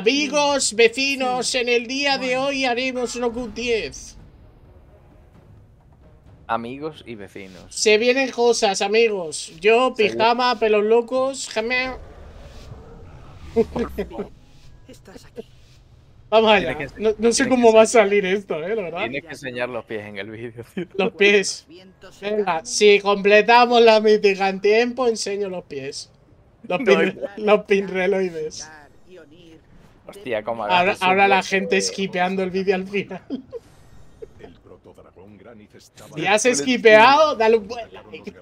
Amigos, vecinos, en el día de hoy haremos una Q10. Amigos y vecinos. Se vienen cosas, amigos. Yo, pijama, pelos locos, jamé. Estás aquí. Vamos allá. No sé cómo va a salir esto, la verdad. Tienes que enseñar los pies en el vídeo, tío. Los pies. Venga, si completamos la mítica en tiempo, enseño los pies. Los pinreloides. Hostia, cómo ahora la gente esquipeando el vídeo al final. Si has esquipeado, dale un buen like.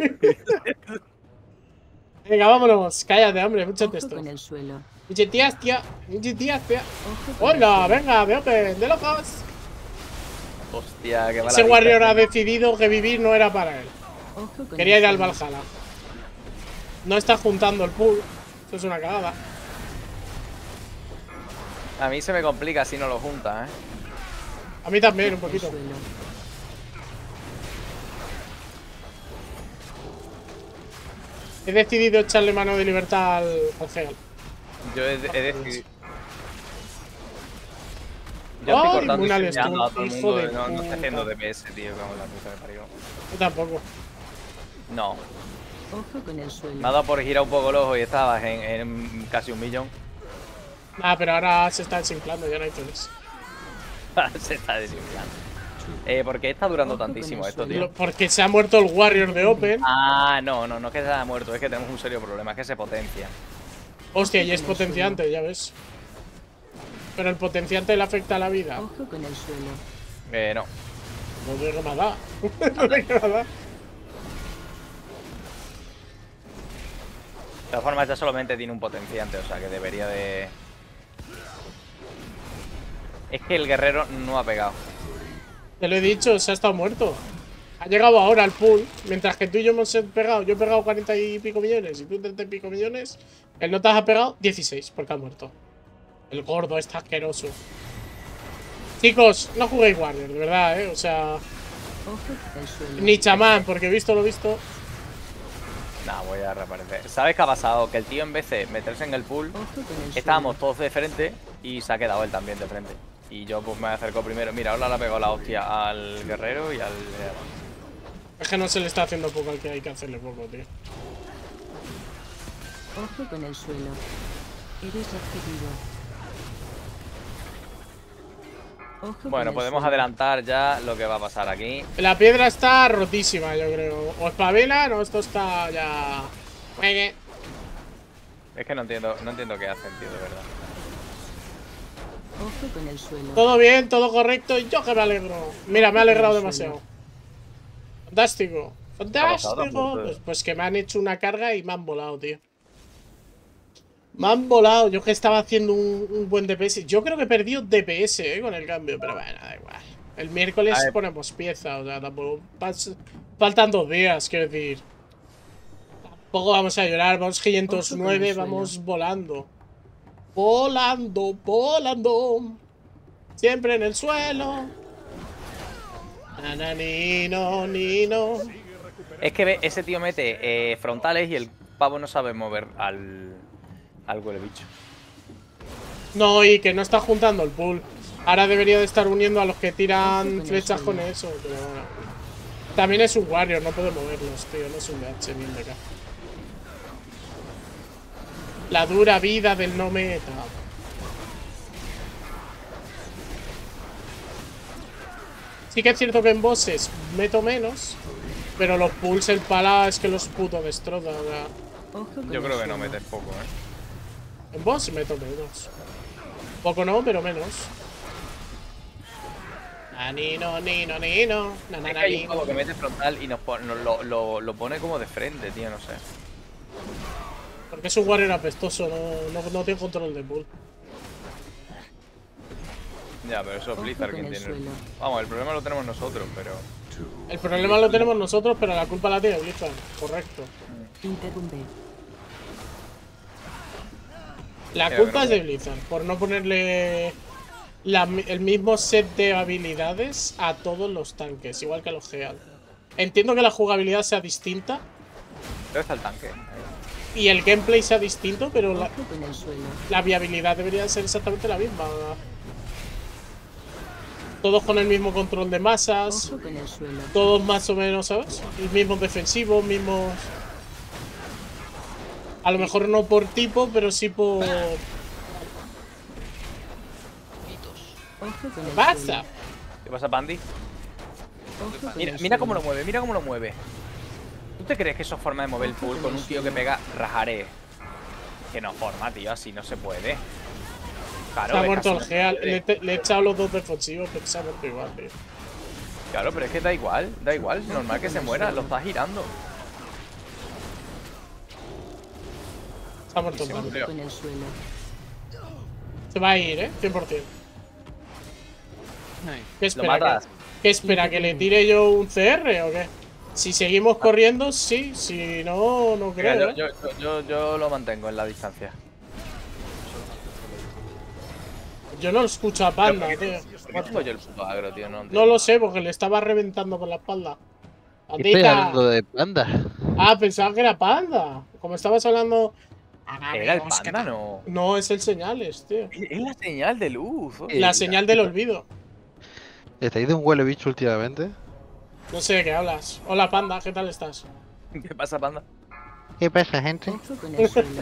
Venga, vámonos. Cállate, hombre, mucho texto. Muchas tías, tía. Hola, venga, de Open, de locos. Hostia, qué mala. Ese Warrior ha decidido que vivir no era para él. Quería ir al Valhalla. No está juntando el pool. Esto es una cagada. A mí se me complica si no lo junta, ¿eh? A mí también, un poquito. He decidido echarle mano de libertad al Gel. Yo he decidido. Yo estoy cortando y enseñando a todo el mundo. No estoy haciendo DPS, tío, como la puta me parió. Yo tampoco. No. Me ha dado por girar un poco el ojo y estabas en casi 1 millón. Ah, pero ahora se está desinflando, ya no hay todos. Se está desinflando. ¿Por qué está durando tantísimo esto, tío? Porque se ha muerto el Warrior de Open. Ah, no es que se haya muerto, es que tenemos un serio problema, es que se potencia. Hostia, y es potenciante, ya ves. Pero el potenciante le afecta a la vida. Ojo con el suelo. No. No digo nada. No digo nada. De todas formas, ya solamente tiene un potenciante, o sea que debería de... Es que el guerrero no ha pegado. Te lo he dicho, se ha estado muerto. Ha llegado ahora al pool. Mientras que tú y yo hemos pegado. Yo he pegado 40 y pico millones y tú 30 y pico millones. El Notas ha pegado 16 porque ha muerto. El gordo está asqueroso. Chicos, no juguéis Warrior, de verdad, O sea... Ni chamán, porque he visto lo visto. Nah, voy a reaparecer. ¿Sabes qué ha pasado? Que el tío en vez de meterse en el pool, estábamos todos de frente y se ha quedado él también de frente. Y yo pues me acerco primero. Mira, ahora le ha pegado la hostia al guerrero y al... Es que no se le está haciendo poco al que hay que hacerle poco, tío. Ojo con el suelo. Eres objetivo. Bueno, podemos adelantar ya lo que va a pasar aquí. La piedra está rotísima, yo creo. O espabilan o esto está ya... Es que no entiendo qué hace el tío, de verdad. Ojo con el suelo. Todo bien, todo correcto y yo que me alegro. Mira, me ha alegrado demasiado. Fantástico. Fantástico. Pues que me han hecho una carga y me han volado, tío. Me han volado. Yo que estaba haciendo un buen DPS. Yo creo que he perdido DPS, con el cambio. Pero bueno, da igual. El miércoles ponemos pieza. O sea, tampoco... Faltan 2 días, quiero decir. Tampoco vamos a llorar. Vamos 509, vamos volando. Volando, volando. Siempre en el suelo. Nananino, nino. Es que ese tío mete frontales y el pavo no sabe mover al huele bicho. No, y que no está juntando el pool. Ahora debería de estar uniendo a los que tiran flechas con eso, pero bueno. También es un Warrior, no puede moverlos, tío. No es un DH bien de acá. La dura vida del no meta. Sí que es cierto que en bosses meto menos, pero los pulls, el pala es que los puto destroza. O sea. Yo creo que no metes poco, En boss meto menos. Poco no, pero menos. Nanino, nino, nino. Es que hay un juego que mete frontal y lo pone como de frente, tío, no sé. Porque es un Warrior apestoso, no tiene control de pool. Ya, pero eso es Blizzard quien tiene. Vamos, el problema lo tenemos nosotros, pero... El problema lo tenemos nosotros, pero la culpa la tiene Blizzard. Correcto. La culpa es de Blizzard, por no ponerle el mismo set de habilidades a todos los tanques, igual que a los Geal. Entiendo que la jugabilidad sea distinta. ¿Dónde está el tanque? y el gameplay sea distinto, pero Ojo con el suelo. la viabilidad debería ser exactamente la misma. Todos con el mismo control de masas, Ojo con el suelo. todos más o menos, ¿sabes? Los mismos defensivos, mismos... A lo mejor no por tipo, pero sí por... Ojo con el ¡Pasa! suelo. ¿Qué pasa, Pandy? Ojo con Mira, el mira suelo. cómo lo mueve, mira cómo lo mueve. ¿Tú te crees que eso es forma de mover el pool con un tío que pega rajare? Que no forma, tío, así no se puede. Claro, Se ha es que muerto el así no se Geal. puede. Le he echado los dos defensivos, pero se ha muerto igual, tío. Claro, pero es que da igual, normal que se muera, lo está girando. Se ha muerto el Sí, Geal. Ojo con el suelo. Se va a ir, ¿eh? 100%. ¿Qué Lo espera? matas. ¿Qué espera? ¿Que le tire yo un CR o qué? Si seguimos corriendo, sí. Si no, no Venga, creo, ¿eh? yo lo mantengo en la distancia. Yo no lo escucho a Panda, tío. ¿Por qué tengo yo el puto agro, tío? No, No lo sé, porque le estaba reventando por la espalda. ¿Qué estoy Pandita. hablando de panda? Ah, pensaba que era Panda. Como estabas hablando... Era el panda, no. No, es el señales, tío. Es la señal de luz. La señal del olvido. ¿Estáis de un huele bicho últimamente? No sé de qué hablas. Hola, Panda, ¿qué tal estás? ¿Qué pasa, panda? ¿Qué pasa, gente? Ojo con el suelo.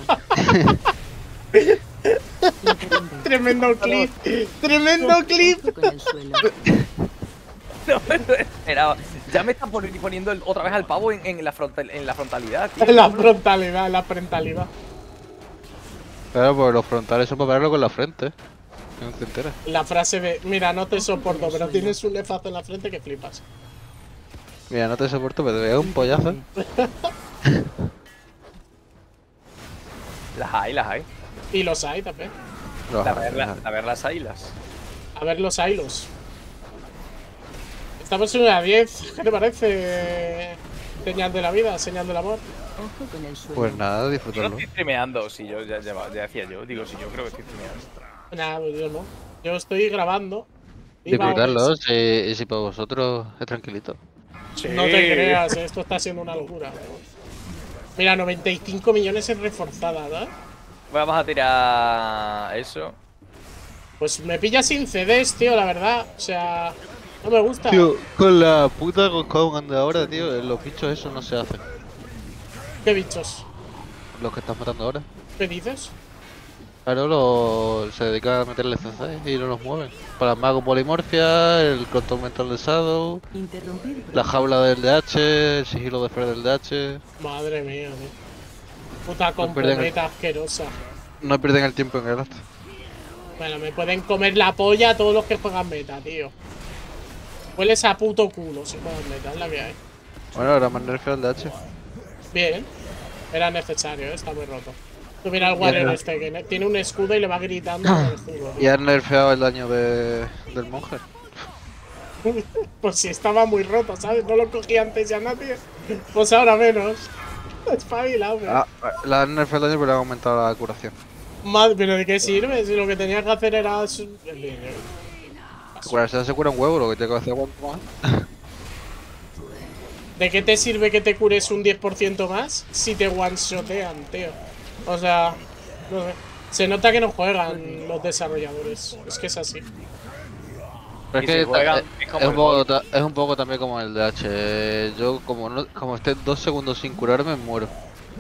Interrumpe. Tremendo clip. Tremendo clip. Ojo con el suelo. No me lo esperaba. Ya me están poniendo otra vez al pavo en la frontalidad, tío. La frontalidad, la parentalidad. Claro, pues los frontales son para verlo con la frente. No te enteras. La frase de, mira, no te soporto, pero tienes un lefazo en la frente que flipas. Mira, no te soporto, pero te veo un pollazo. Las hay, las hay. Y los hay también. Los A ver las ailas. A ver los hilos. Estamos en una 10. ¿Qué te parece? Señal de la vida, señal del amor. Ojo con el suelo. Pues nada, Yo no disfrutarlo. estoy streameando, si yo ya decía yo. Digo, si yo creo que estoy streameando. Nada, pues yo no. Yo estoy grabando. Y Disfrutarlo, vamos. si para vosotros es tranquilito. No te creas, esto está siendo una locura. Mira, 95 millones en reforzada, ¿no? Vamos a tirar eso. Pues me pilla sin CDs, tío, la verdad. O sea, no me gusta. Tío, con la puta Goscown de ahora, tío, los bichos esos no se hacen. ¿Qué bichos? Los que estás matando ahora. ¿Qué dices? Claro, se dedican a meterle CC y no los mueven. Para el mago polimorfia, el control mental de Shadow, Interrumpir. la jaula del DH, el sigilo de Fer del DH. Madre mía, tío. Puta pierden componeta asquerosa. No pierden el tiempo en el acto. Bueno, me pueden comer la polla todos los que juegan meta, tío. Hueles a puto culo si juegan meta, es la que hay. Bueno, ahora más nerfeo el DH. Bien. Era necesario, está muy roto. Tú mira al Warrior no. este, que tiene un escudo y le va gritando con el escudo. Y han nerfeado el daño del monje. Pues si estaba muy roto, ¿sabes? No lo cogí antes ya nadie. Pues ahora menos. Espabilado, pero. Ah, la han nerfeado el daño pero le han aumentado la curación. Madre, pero ¿de qué sirve? Si lo que tenía que hacer era. Curarse se cura un huevo, lo que tiene que hacer cuanto más. ¿De qué te sirve que te cures un 10% más si te one-shotean, tío? O sea, no sé. Se nota que no juegan los desarrolladores. Es que es así. Pero Y es si que juegan, es como el golf. es un poco también como el DH. Yo como esté 2 segundos sin curarme, muero.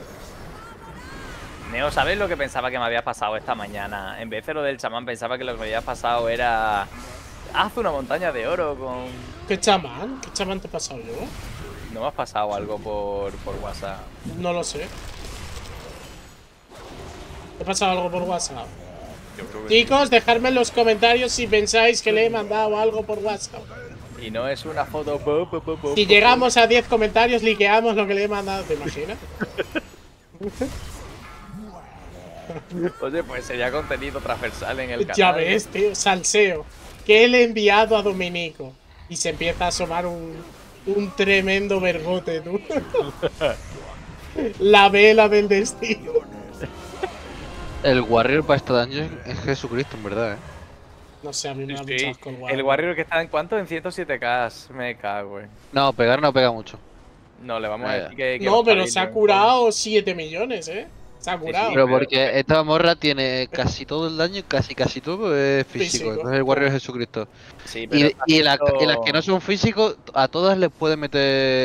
Neo, ¿sabes lo que pensaba que me había pasado esta mañana? En vez de lo del chamán, pensaba que lo que me había pasado era... Haz una montaña de oro con... ¿Qué chamán? ¿Qué chamán te he pasado yo? ¿No me has pasado algo por WhatsApp? No lo sé. ¿Te he pasado algo por WhatsApp? Yo creo que sí. Chicos, dejadme en los comentarios si pensáis que le he mandado algo por WhatsApp. Y no es una foto... Si llegamos a 10 comentarios, liqueamos lo que le he mandado. ¿Te imaginas? Oye, pues sería contenido transversal en el canal. Ya ves, tío. Salseo. Que le he enviado a Dominico. Y se empieza a asomar un tremendo vergote, tú. La vela del destino. El Warrior para esta dungeon es Jesucristo, en verdad, eh. No sé, a mí me da mucho Sí, asco el el Warrior. Warrior que está en cuánto? En 107k. Me cago, güey. No, pegar no pega mucho. No, le vamos a decir que No, pero espabile se ha un poco. curado 7 millones, ¿eh? Se ha curado. Pero porque esta morra tiene casi todo el daño, casi todo es físico. Físico. No es el Warrior de Jesucristo. Sí, pero Y las que no son físicos, a todas les pueden meter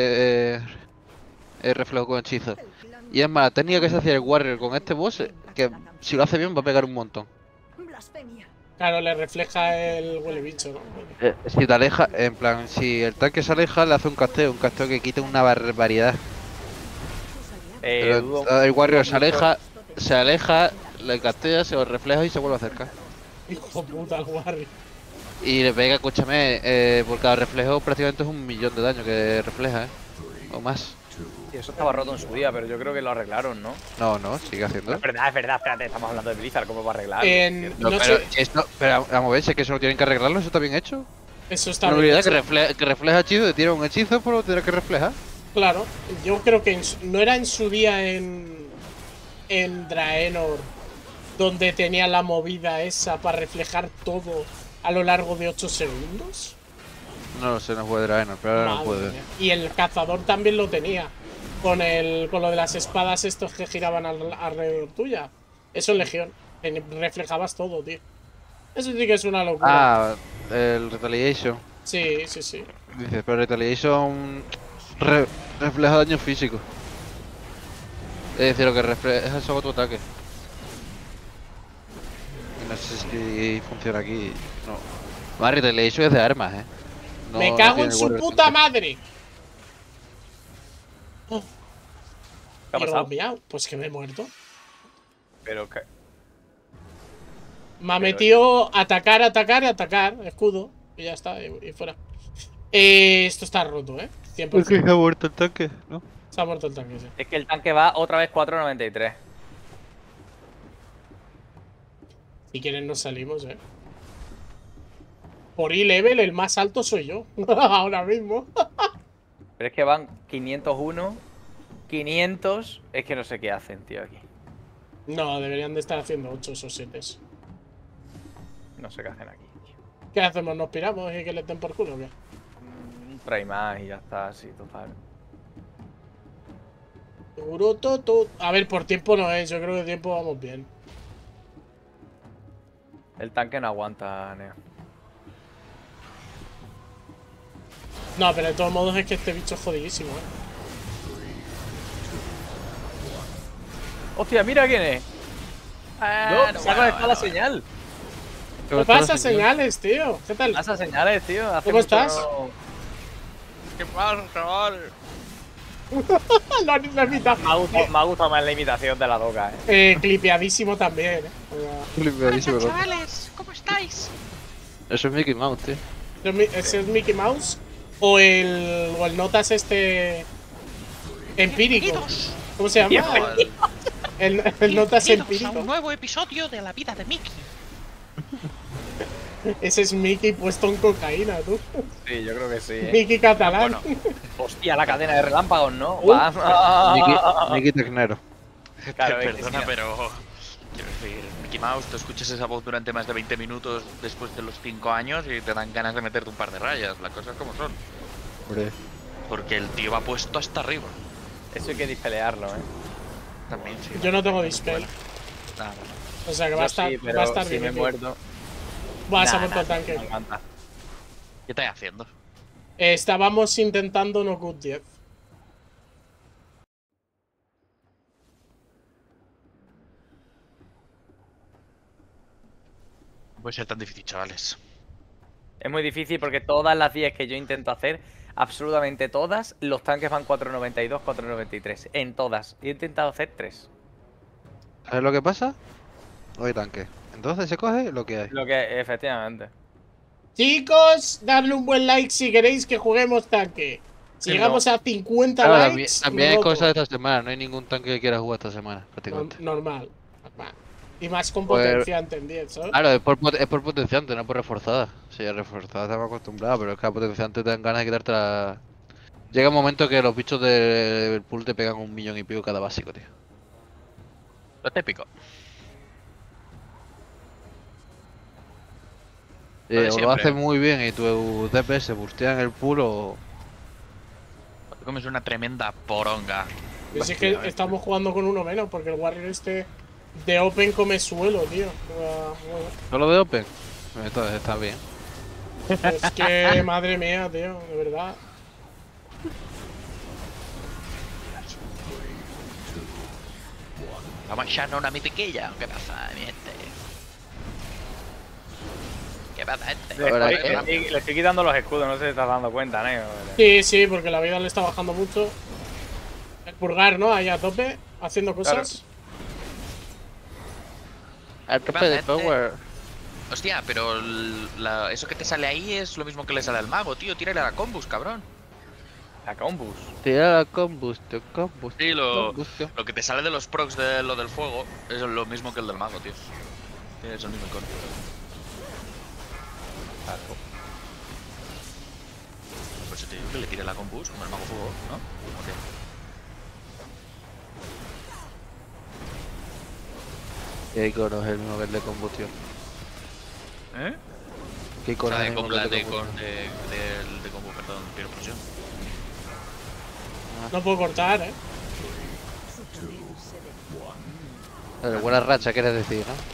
reflejo con hechizo. Y es más, la técnica que se hacía el Warrior con este boss, que si lo hace bien va a pegar un montón. Blasfemia. Claro, le refleja el huele bicho, ¿no? Si te aleja, en plan, si el tanque se aleja, le hace un casteo que quita una barbaridad. Pero el Warrior se aleja, le castea, se lo refleja y se vuelve a acercar. Hijo puta, el Warrior. Y le pega, escúchame, por cada reflejo prácticamente es 1.000.000 de daño que refleja, o más. Sí, eso estaba roto en su día, pero yo creo que lo arreglaron, ¿no? No, sigue haciendo. Es verdad, espérate, estamos hablando de Blizzard, ¿cómo va a arreglar? No pero, sé, pero vamos a ver, si es que eso no tienen que arreglarlo, eso está bien hecho. eso está Una bien habilidad hecho. que refleja hechizo, te tira un hechizo, pues lo tendrá que reflejar. Claro, yo creo que no era en su día en Draenor donde tenía la movida esa para reflejar todo a lo largo de 8 segundos. No lo sé, no puede Draenor, pero ahora no Madre puede. mía. Y el cazador también lo tenía. Con lo de las espadas estos que giraban alrededor tuya. Eso en Legión. Reflejabas todo, tío. Eso sí que es una locura. Ah, el Retaliation. Sí. Dice, pero Retaliation refleja daño físico. Es decir, lo que refleja es otro ataque. Y no sé si funciona aquí. No. Más Retaliation es de armas, No, Me no cago tiene en su Warrior puta tanque. madre. ¿Qué ha pasado? Miau, pues que me he muerto. Pero que... Me ha metido atacar, escudo. Y ya está, y fuera. Esto está roto, 100%. ¿Por qué se ha muerto el tanque? ¿No? Se ha muerto el tanque, sí. Es que el tanque va otra vez 4.93. Si quieren nos salimos, Por E-level el más alto soy yo. Ahora mismo. Pero es que van 501, 500... Es que no sé qué hacen, tío, aquí. No, deberían de estar haciendo 8 o 7. No sé qué hacen aquí, tío. ¿Qué hacemos? ¿Nos piramos y que le den por culo o qué? Trae más y ya está, así, total. A ver, por tiempo no es. Yo creo que de tiempo vamos bien. El tanque no aguanta, Neo. No, pero de todos modos es que este bicho es jodidísimo, ¡Hostia, mira quién es! No, se ha conectado la señal. ¿Qué pasa, señales, tío? ¿Qué tal? Pasa señales, tío. Hace ¿Cómo mucho estás? no- ¿Qué pasa, chaval? La mitad. Me ha gustado más la imitación de la doca, Clipeadísimo también, Limpiadísimo, ¿no? Chavales, ¿cómo estáis? Eso es Mickey Mouse, tío. ¿Ese es Mickey Mouse? ¿O el Notas este empírico? Bienvenidos, ¿Cómo se llama? El Notas bienvenidos a empírico. un nuevo episodio de la vida de Mickey. Ese es Mickey puesto en cocaína, tú. Sí, yo creo que sí. Mickey catalán. Hostia, la cadena de relámpagos, ¿no? Mickey Tecnero. Claro, es que Perdona, sí. pero. Quiero decir, Mickey Mouse, tú escuchas esa voz durante más de 20 minutos después de los 5 años y te dan ganas de meterte un par de rayas. Las cosas como son. Hombre. Porque el tío va puesto hasta arriba. Eso hay que dispelearlo, También, sí. Yo no tengo dispel. Nada, O sea que Yo va a estar, sí, pero va a estar si bien. me he Mickey. muerto. Buah, se ha Nah, muerto el tanque. no aguanta. ¿qué estáis haciendo? Estábamos intentando no cut 10. No puede ser tan difícil, chavales. Es muy difícil porque todas las 10 que yo intento hacer, absolutamente todas, los tanques van 4.92, 4.93. En todas. Y he intentado hacer 3. ¿Sabes lo que pasa? No hay tanque. Entonces se coge lo que hay. Lo que, efectivamente. Chicos, darle un buen like si queréis que juguemos tanque. Si Sí, llegamos a 50 Claro, likes, también hay roto. cosas de esta semana. No hay ningún tanque que quiera jugar esta semana, prácticamente. Normal. Y más con Pues- potenciante en 10, ¿sabes? Claro, es por potenciante, no por reforzada. Si es reforzada estamos acostumbrados, pero es que a potenciante te dan ganas de quitarte la... Llega un momento que los bichos del pool te pegan 1.000.000 y pico cada básico, tío. Lo típico. Lo de O lo siempre. haces muy bien y tus DPS bustean el pool o... Te comes una tremenda poronga Pero si es que estamos jugando con uno menos, porque el Warrior este de Open come suelo, tío. Bueno, ¿Solo de Open? Entonces está bien. es que, madre mía, tío, de verdad. Vamos a echarnos una mitiquilla. ¿Qué pasa, mi gente? ¿Qué pasa, gente? Le estoy quitando los escudos, no sé si te estás dando cuenta, ¿no? Sí, sí, porque la vida le está bajando mucho. El purgar, ¿no? Ahí a tope, haciendo cosas. Al tope de power. Hostia, pero eso que te sale ahí es lo mismo que le sale al mago, tío. Tírale a la combus, cabrón. La combus. Tira la combustio. Sí, lo que te sale de los procs de lo del fuego es lo mismo que el del mago, tío. Es el mismo icono. Pues te digo que le tire la combus como el mago fuego, ¿no? Ok. ¿Qué icono es el mismo que el de combustión? ¿Eh? ¿Qué icono O sea, es el mismo que el de de combustión? combo, perdón, piero explosión. No puedo cortar, Pero buena racha, quieres decir, ¿no?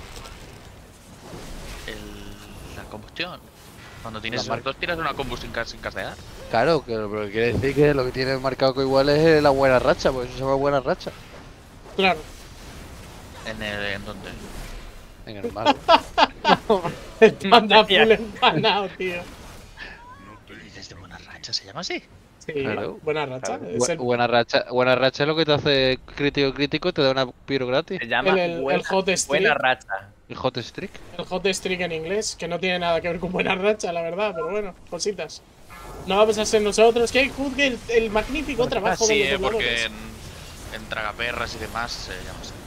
La combustión. Cuando tienes La esos dos, tiras una combustión sin castear. Claro, pero quiere decir que lo que tiene marcado que igual es la buena racha, pues eso se llama buena racha. Claro. ¿En dónde? En el malo. El panda full empanado, tío. ¿Qué dices de buena racha? ¿Se llama así? Sí, Claro. buena racha. Es el, Buena racha es lo que te hace crítico, te da una piro gratis. Se llama el buena, hot streak. buena racha. El hot streak. El hot streak en inglés, que no tiene nada que ver con buena racha, la verdad, pero bueno, cositas. No vamos a ser nosotros, que juzgue el magnífico trabajo Sí, de los porque dobladores. en Tragaperras y demás se llama así.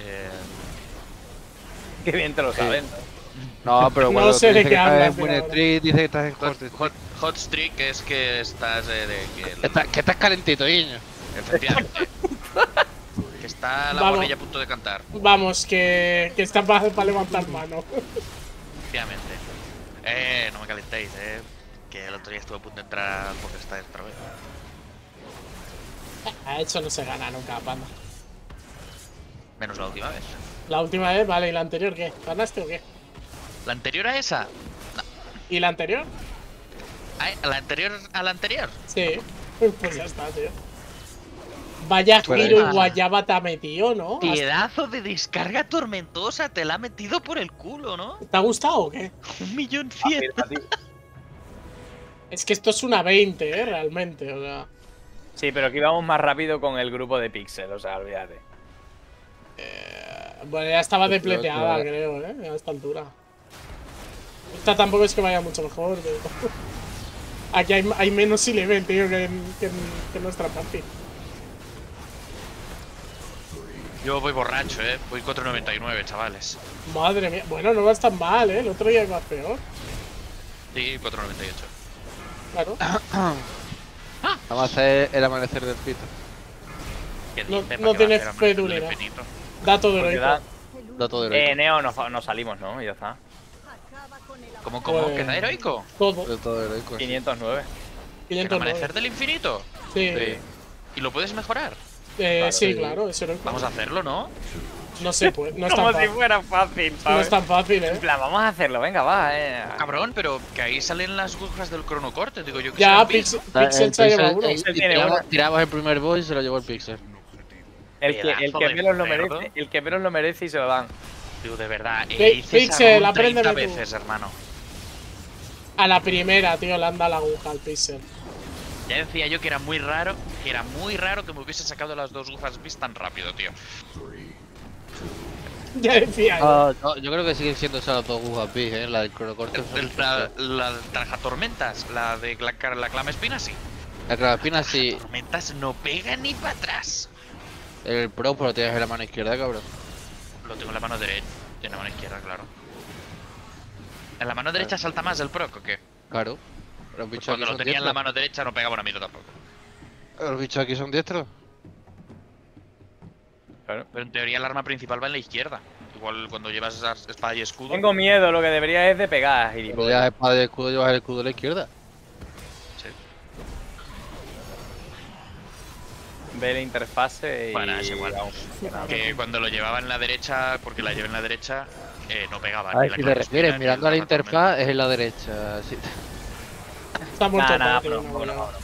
Qué bien te lo saben. No, pero No cuando sé te de dice qué que estás hablas, en Buen pero Street, dice que estás en hot streak. Hot streak es que estás Que estás calentito, niño. efectivamente. Que está la Vamos. borrilla a punto de cantar. Vamos, que está para levantar mano. Efectivamente. No me calentéis, que el otro día estuve a punto de entrar porque está otra vez. A eso no se gana nunca, panda. Menos la última vez. La última vez, vale, ¿y la anterior qué? ¿Ganaste o qué? ¿La anterior a esa? ¿Y la anterior? ¿A la anterior a la anterior? Sí. Pues ya está, tío. Vaya Pues giro y nada. guayaba te ha metido, ¿no? Pedazo de descarga tormentosa, te la ha metido por el culo, ¿no? ¿Te ha gustado o qué? 1.100.000. Es que esto es una 20, realmente, o sea. Sí, pero aquí vamos más rápido con el grupo de Pixel, o sea, olvídate. Bueno, ya estaba Pues depleteada, claro. creo, a esta altura. Esta tampoco es que vaya mucho mejor, pero... Aquí hay menos eleven, tío, que en nuestra party. Yo voy borracho, voy 4.99, chavales. Madre mía. Bueno, no vas tan mal, El otro día ibas peor. Sí, 4.98. Claro. Vamos a hacer el amanecer del pito. ¿Qué No- dice? no ¿Para qué va a tienes hacer fe amanecer de del unidad. infinito? Dato de Porque heroico. Dato de Neo, nos salimos, ¿no? Y ya está. ¿Cómo? Pues- ¿Queda heroico? Todo. De todo heroico. 509. ¿El 509. amanecer del infinito? Sí. Sí. ¿Y lo puedes mejorar? Sí, claro, es heroico. Vamos a hacerlo, ¿no? No se puede. No es Como tan si fácil. fuera fácil, No ¿sabes? es tan fácil, En plan, vamos a hacerlo, venga, va, Cabrón, pero que ahí salen las agujas del cronocorte, digo yo que Ya, serán Pixel, bits. Pixel se ha llevado uno. Pixel tiene uno. Tiramos el primer boss y se lo llevó el Pixel. El que Pedazo de menos lo cerdo. merece, el que menos lo merece y se lo dan. Digo, de verdad, Pixel, hice esa run apréndeme 30 tú. veces, hermano. A la primera, tío, le anda la aguja al Pixel. Ya decía yo que era muy raro que me hubiese sacado las dos agujas bis tan rápido, tío. Ya decía yo. No, yo creo que siguen siendo esas las dos agujas bis, la del cronocorte. La trajatormentas, la de la clama espina, sí. La clavapina sí. Tormentas no pega ni para atrás. El pro, pero lo tienes en la mano izquierda, cabrón. Lo tengo en la mano derecha, en la mano izquierda, claro. ¿En la mano derecha salta más el proc o qué? Claro. Los Pues bichos cuando aquí lo son tenía en la diestros. mano derecha no pegaba una mierda tampoco. Los bichos aquí son diestros. Claro. Pero en teoría el arma principal va en la izquierda. Igual cuando llevas esa espada y escudo. Tengo miedo, lo que debería es de pegar, Cuando gilipollas. llevas espada y escudo, llevas el escudo a la izquierda. Sí. Ve la interfase y... Bueno, es igual. Que cuando lo llevaba en la derecha, porque la llevé en la derecha, no pegaba. A ver, ni si la te clandestina, refieres, ni mirando a la el Raza interfaz es en la derecha. Sí. Está muerto. Nada, el pero Paladín, no.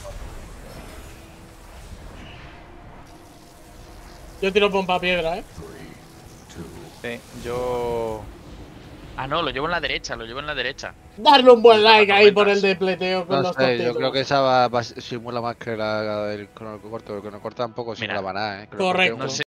Yo tiro pompa piedra, Sí, yo... Ah, no, lo llevo en la derecha, lo llevo en la derecha. Darle un buen Las like ahí por el tormentas. depleteo con No los sé, yo creo tontitos. que esa simula más que la del crono corto, porque no corta tampoco Mira, simula para nada, ¿eh? Que lo corte correcto. un- No sé